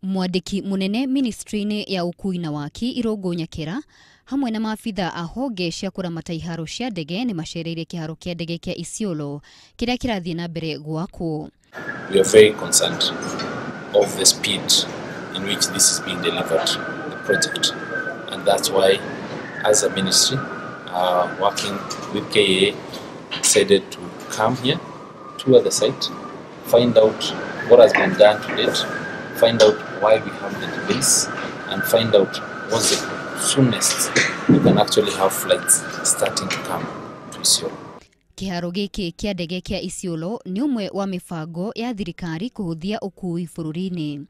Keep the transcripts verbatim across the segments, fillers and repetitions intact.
Mwandiki munene ministry-ini ya ukui na waki Irungu Nyakera hamwe na maafitha a honge cia kuramata iharo cia ndege ni macereire kiharo kia ndege kia Isiolo kiria kirathie na mbere gwakwo. We are very concerned of the speed in which this is being delivered, the project, and that's why as a ministry uh, working with K A decided to come here to the site, find out what has been done to date, find out why we have the delays, and find out what's the soonest we can actually have flights starting to come to Isiolo. Kiharo giki kia ndege kia Isiolo ni umwe wa mifango ya thirikari kuhuthia ukui bururi-ini.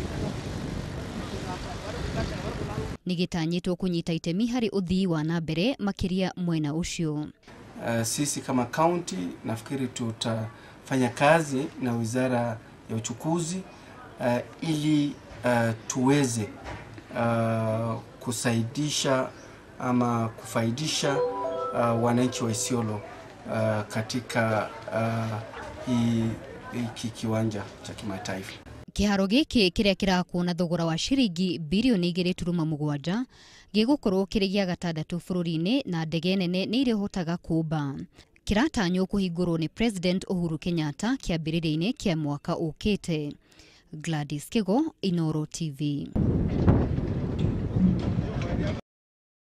Nigitanyitwo kunyita itemi hari uthii wa na mbere makiria mwena ucio. Uh, sisi kama county nafikiri tutafanya kazi na wizara ya uchukuzi uh, ili uh, tuweze uh, kusaidisha ama kufaidisha uh, wananchi wa Isiolo uh, katika uh, hii hiki kiwanja cha kimataifa. Kiharo giki kiria kirakwo na thogora wa shiringi bilioni igiri turuma mugwanja gigukorwo kiri gia gatandatu bururi-ini na ndege nene ni irihotaga kumba. Kiratanywo kuhingurwo ni President Uhuru Kenyatta kiambiriria-ini kia mwaka ukite. Gladys Kigo, Inooro T V.